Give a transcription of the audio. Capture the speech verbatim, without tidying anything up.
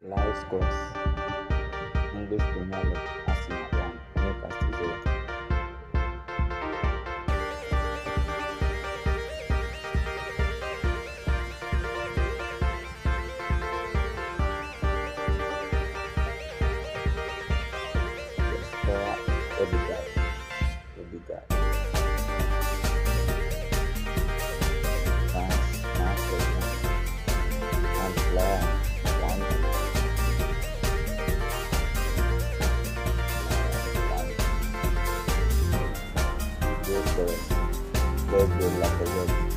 Live scores: English Premier League, Arsenal one, Newcastle zero. The scorer is Odegaard. Odegaard. France, Manchester, and player one, one. Goal scorers: Wolfburg,